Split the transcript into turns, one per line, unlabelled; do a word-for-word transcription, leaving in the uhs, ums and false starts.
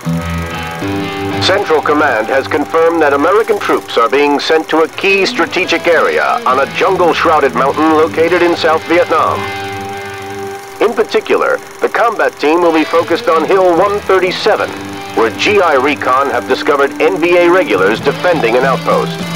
Central Command has confirmed that American troops are being sent to a key strategic area on a jungle-shrouded mountain located in South Vietnam. In particular, the combat team will be focused on Hill one thirty-seven, where G I Recon have discovered N V A regulars defending an outpost.